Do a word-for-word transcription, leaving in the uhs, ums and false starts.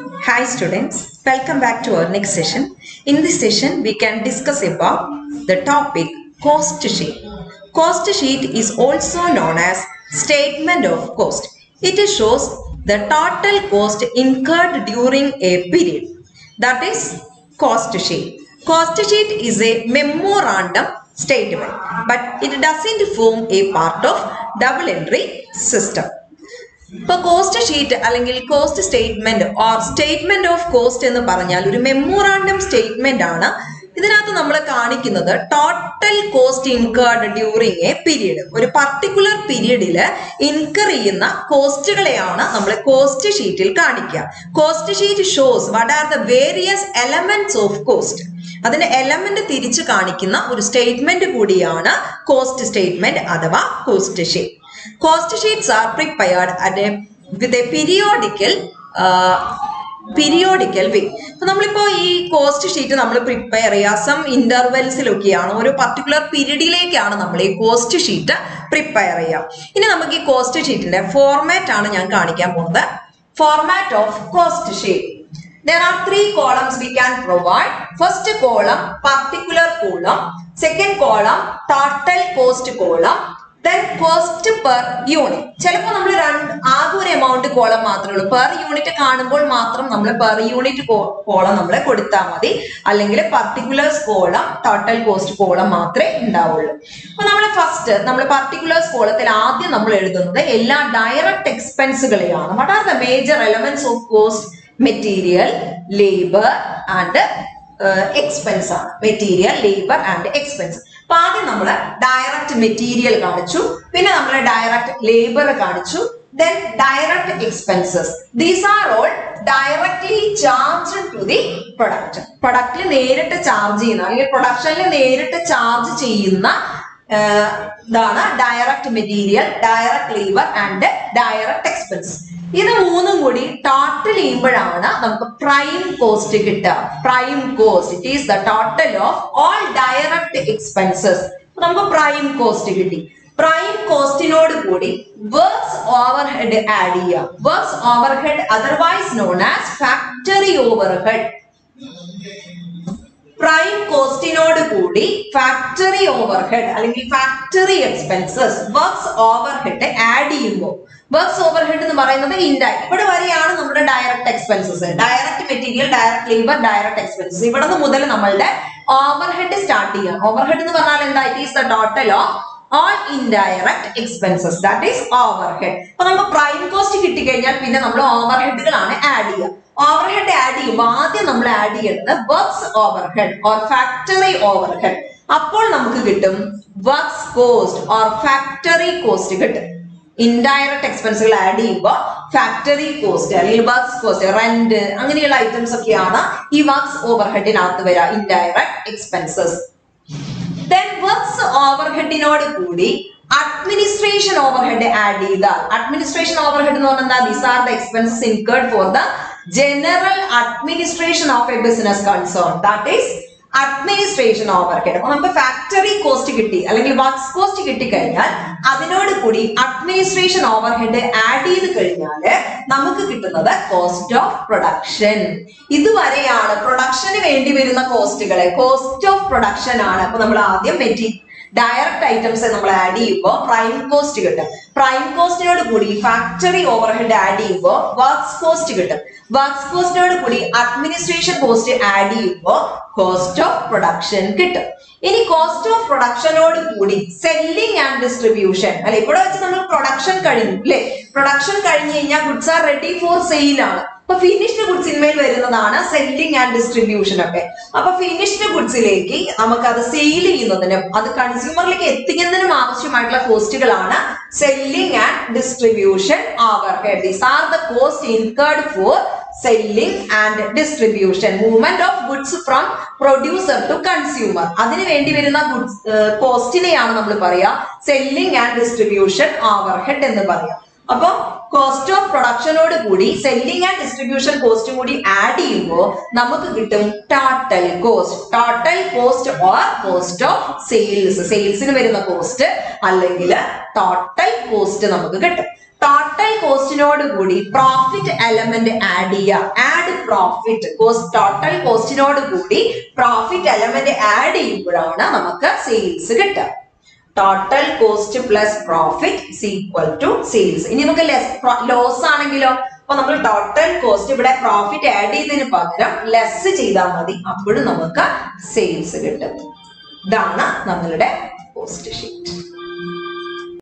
Hi students, welcome back to our next session. In this session, we can discuss about the topic cost sheet. Cost sheet is also known as statement of cost. It shows the total cost incurred during a period. That is cost sheet. Cost sheet is a memorandum statement, but it doesn't form a part of double entry system. ഇപ്പോൾ cost sheet അല്ലെങ്കിൽ cost statement or statement of cost എന്ന് പറഞ്ഞാൽ ഒരു memorandum statement ആണ്. ഇതിനകത്ത് നമ്മൾ കാണിക്കുന്നത് total cost incurred during a period, ഒരു പർട്ടിക്കുലർ പീരീഡില് ഇൻകർ ചെയ്യുന്ന കോസ്റ്റുകളെയാണ് നമ്മൾ കോസ്റ്റ് ഷീറ്റിൽ കാണിക്കുക. Cost sheet shows what are the various elements of cost. അതിന്റെ എലമെന്റ് തിരിച്ചു കാണിക്കുന്ന ഒരു സ്റ്റേറ്റ്മെന്റ് കൂടിയാണ് കോസ്റ്റ് സ്റ്റേറ്റ്മെന്റ് അഥവാ cost sheet. Cost sheets are prepared at a with a periodical uh, periodical way. അപ്പൊ നമ്മളിപ്പോ ഈ കോസ്റ്റ് ഷീറ്റ് നമ്മൾ പ്രിപ്പയർ ചെയ്യുക സം ഇന്റർവെൽസിലൊക്കെയാണ്, ഒരു പർട്ടിക്കുലർ പീരീഡിലേക്കാണ് നമ്മൾ ഈ കോസ്റ്റ് ഷീറ്റ് പ്രിപ്പയർ ചെയ്യുക. ഇനി നമുക്ക് ഈ കോസ്റ്റ് ഷീറ്റിന്റെ ഫോർമാറ്റ് ആണ് ഞാൻ കാണിക്കാൻ പോകുന്നത്. Format of cost sheet. There are three columns we can provide. First column particular column, second column total cost column, then cost per unit. ചിലപ്പോൾ നമ്മൾ രണ്ട് ആകെ ഒരു എമൗണ്ട് കോളം മാത്രമേ ഉള്ളൂ. പെർ യൂണിറ്റ് കാണുമ്പോൾ മാത്രം നമ്മൾ പെർ യൂണിറ്റ് കോളം നമ്മൾ കൊടുത്താൽ മതി, അല്ലെങ്കിൽ particulars column total cost column മാത്രമേ ഉണ്ടാവുള്ളൂ. അപ്പൊ നമ്മൾ ഫസ്റ്റ് നമ്മൾ പർട്ടിക്കുലേഴ്സ് കോളത്തിൽ ആദ്യം നമ്മൾ എഴുതുന്നത് എല്ലാ ഡയറക്റ്റ് എക്സ്പെൻസുകളെയാണ്. What are the major elements of cost? Material, labour and expense ആണ്. Material, labour and expense. അപ്പൊ ആദ്യം നമ്മൾ ഡയറക്റ്റ് മെറ്റീരിയൽ കാണിച്ചു, പിന്നെ നമ്മൾ ഡയറക്റ്റ് ലേബർ കാണിച്ചു, then direct expenses. These are all directly charged to the product. പ്രൊഡക്റ്റിൽ നേരിട്ട് ചാർജ് ചെയ്യുന്ന അല്ലെങ്കിൽ പ്രൊഡക്ഷനിൽ നേരിട്ട് ചാർജ് ചെയ്യുന്ന ഇതാണ് direct material, direct labour and direct expense. ഇത് മൂന്നും കൂടി ടോട്ടൽ ചെയ്യുമ്പോഴാണ് നമുക്ക് പ്രൈം കോസ്റ്റ് കിട്ടുക. Prime cost it is the total of all direct expenses. നമുക്ക് പ്രൈം കോസ്റ്റ് കിട്ടി. പ്രൈം കോസ്റ്റിനോട് കൂടി വർക്ക്സ് ഓവർഹെഡ് ആഡ് ചെയ്യാം. Works overhead otherwise known as factory overhead. Prime കോസ്റ്റിനോട് കൂടി ഫാക്ടറി ഓവർഹെഡ് അല്ലെങ്കിൽ factory expenses, works overhead add ചെയ്യുമ്പോൾ, works overhead എന്ന് പറയുന്നത് ഇൻഡയറക്റ്റ്, ഇവിടെ വരെയാണ് നമ്മുടെ direct expenses. Direct material, direct labour, direct expenses. ഇവിടെ നിന്ന് മുതൽ നമ്മളുടെ ഓവർഹെഡ് സ്റ്റാർട്ട് ചെയ്യാം. ഓവർഹെഡ് എന്ന് പറഞ്ഞാൽ എന്താ? It is the total of all indirect expenses, that is overhead. അപ്പൊ നമുക്ക് പ്രൈം കോസ്റ്റ് കിട്ടിക്കഴിഞ്ഞാൽ പിന്നെ നമ്മൾ ഓവർഹെഡുകളാണ് ആഡ് ചെയ്യുക. ഓവർഹെഡ് ആഡ് ചെയ്യുമ്പോൾ ആദ്യം നമ്മൾ ആഡ് ചെയ്യുന്നത് works overhead or factory overhead. അപ്പോൾ നമുക്ക് കിട്ടും works cost or factory cost കിട്ടും. ഇൻഡയറക്റ്റ് എക്സ്പെൻസുകൾ ആഡ് ചെയ്യുമ്പോൾ ഫാക്ടറി കോസ്റ്റ് അല്ലെങ്കിൽ വർക്ക്സ് കോസ്റ്റ്, റെന്റ്, അങ്ങനെയുള്ള ഐറ്റംസ് ഒക്കെയാണ് ഈ വർക്ക്സ് ഓവർഹെഡിനകത്ത് വരിക, ഇൻഡയറക്റ്റ് എക്സ്പെൻസസ്. Then works overhead-നോട് കൂടി administration overhead ആഡ് ചെയ്താൽ, administration overhead എന്ന് പറഞ്ഞാൽ these are the expenses incurred for the general administration of a business concern, that is administration overhead. അപ്പൊ നമുക്ക് ഫാക്ടറി കോസ്റ്റ് കിട്ടി അല്ലെങ്കിൽ വർക്ക്സ് കോസ്റ്റ് കിട്ടിക്കഴിഞ്ഞാൽ അതിനോട് കൂടി അഡ്മിനിസ്ട്രേഷൻ ഓവർഹെഡ് ആഡ് ചെയ്ത് കഴിഞ്ഞാൽ നമുക്ക് കിട്ടുന്നത് കോസ്റ്റ് ഓഫ് പ്രൊഡക്ഷൻ. ഇതുവരെയാണ് പ്രൊഡക്ഷന് വേണ്ടി വരുന്ന കോസ്റ്റുകളെ കോസ്റ്റ് ഓഫ് പ്രൊഡക്ഷൻ ആണ്. അപ്പൊ നമ്മൾ ആദ്യം മെറ്റീരിയൽ ഡയറക്റ്റ് ഐറ്റംസ് നമ്മൾ ആഡ് ചെയ്യുമ്പോൾ പ്രൈം കോസ്റ്റ് കിട്ടും. പ്രൈം കോസ്റ്റിനോട് കൂടി ഫാക്ടറി ഓവർഹെഡ് ആഡ് ചെയ്യുമ്പോൾ വർക്ക്സ് കോസ്റ്റ് കിട്ടും. വർക്ക്സ് കോസ്റ്റിനോട് കൂടി അഡ്മിനിസ്ട്രേഷൻ കോസ്റ്റ് ആഡ് ചെയ്യുമ്പോൾ കോസ്റ്റ് ഓഫ് പ്രൊഡക്ഷൻ കിട്ടും. ഇനി കോസ്റ്റ് ഓഫ് പ്രൊഡക്ഷനോട് കൂടി സെല്ലിംഗ് ആൻഡ് ഡിസ്ട്രിബ്യൂഷൻ, അല്ലെ ഇവിടെ വെച്ച് നമ്മൾ പ്രൊഡക്ഷൻ കഴിഞ്ഞു അല്ലെ, പ്രൊഡക്ഷൻ കഴിഞ്ഞു കഴിഞ്ഞാൽ goods are ready for sale ആണ്. അപ്പൊ ഫിനിഷ്ഡ് ഗുഡ്സിന്മേൽ വരുന്നതാണ് സെല്ലിംഗ് ആൻഡ് ഡിസ്ട്രിബ്യൂഷൻ ഒക്കെ. അപ്പൊ ഫിനിഷ്ഡ് ഗുഡ്സിലേക്ക് നമുക്ക് അത് സെയിൽ ചെയ്യുന്നതിനും അത് കൺസ്യൂമറിലേക്ക് എത്തിക്കുന്നതിനും ആവശ്യമായിട്ടുള്ള കോസ്റ്റുകളാണ് selling and distribution overhead. These are the cost incurred for selling and distribution, movement of goods from producer to consumer. അതിന് വേണ്ടി വരുന്ന ഗുഡ്സ് കോസ്റ്റിനെയാണ് നമ്മൾ പറയാ സെല്ലിംഗ് ആൻഡ് ഡിസ്ട്രിബ്യൂഷൻ ഓവർഹെഡ് എന്ന് പറയാം. അപ്പൊ കോസ്റ്റ് ഓഫ് പ്രൊഡക്ഷനോട് കൂടി സെല്ലിംഗ് ആൻഡ് ഡിസ്ട്രിബ്യൂഷൻ കോസ്റ്റും കൂടി ആഡ് ചെയ്യുമ്പോൾ നമുക്ക് കിട്ടും total cost. Total cost or cost of sales, സെയിൽസിന് വരുന്ന കോസ്റ്റ് അല്ലെങ്കിൽ ടോട്ടൽ കോസ്റ്റ് നമുക്ക് കിട്ടും. ടോട്ടൽ കോസ്റ്റിനോട് കൂടി പ്രോഫിറ്റ് എലമെന്റ് ആഡ് ചെയ്യുക. Add add profit cost total കോസ്റ്റിനോട് കൂടി പ്രോഫിറ്റ് എലമെന്റ് ആഡ് ചെയ്യുമ്പോഴാണ് നമുക്ക് സെയിൽസ് കിട്ടുക. Total cost plus profit is equal to sales. ഇനി നമുക്ക് ലോസ് ആണെങ്കിലോ, അപ്പൊ നമ്മൾ ടോട്ടൽ കോസ്റ്റ് ഇവിടെ പ്രോഫിറ്റ് ആഡ് ചെയ്തതിന് പകരം ലെസ് ചെയ്താൽ മതി, അപ്പോഴും നമുക്ക് സെയിൽസ് കിട്ടും. ഇതാണ് നമ്മളുടെ കോസ്റ്റ് ഷീറ്റ്.